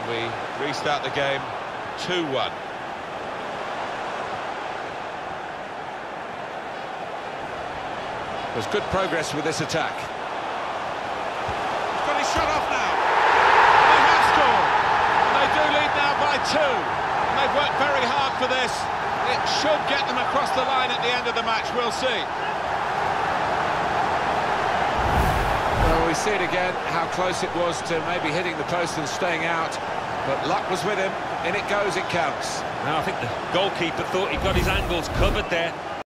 And we restart the game 2-1. There's good progress with this attack. He's got his shot off now. They have scored. They do lead now by 2. And they've worked very hard for this. It should get them across the line at the end of the match. We'll see. Well, we see it again, how close it was to maybe hitting the post and staying out. But luck was with him. In it goes, it counts. Now, I think the goalkeeper thought he got his angles covered there.